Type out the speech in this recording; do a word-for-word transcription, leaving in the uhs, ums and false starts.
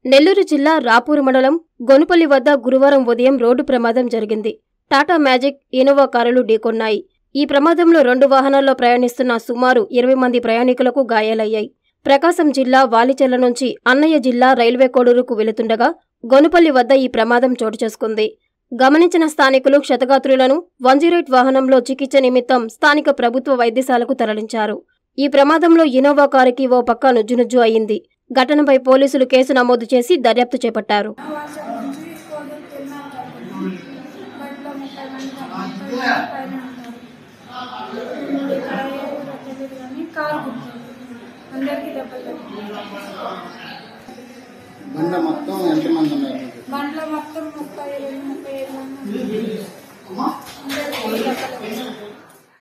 నెల్లూరు జిల్లా రాపూరు మండలం గొనుపల్లి వద్ద గురువారం ఉదయం రోడ్డు ప్రమాదం జరిగింది. టాటా మ్యాజిక్, ఇన్నోవా కారులు ఢీకొన్నాయి. ఈ ప్రమాదంలో రెండు వాహనాల్లో ప్రయాణిస్తున్న సుమారు ఇరవై మంది ప్రయాణికులకు గాయాలయ్యాయి. ప్రకాశం జిల్లా వాలిచెర్ల నుంచి అన్నయ్య జిల్లా రైల్వే కోడూరుకు వెళుతుండగా గొనుపల్లి వద్ద ఈ ప్రమాదం చోటు చేసుకుంది. గమనించిన స్థానికులు క్షతగాత్రులను వన్ జీరో ఎయిట్ వాహనంలో చికిత్స నిమిత్తం స్థానిక ప్రభుత్వ వైద్యశాలకు తరలించారు. ఈ ప్రమాదంలో ఇన్నోవా కారుకి ఓ పక్క నుజ్జునుజ్జు అయింది. ఘటనపై పోలీసులు కేసు నమోదు చేసి దర్యాప్తు చేపట్టారు. బండ్ల మొత్తం ఎంతమంది ఉన్నారు? బండ్ల మొత్తం ముప్పై ముప్పై ఐదు మంది.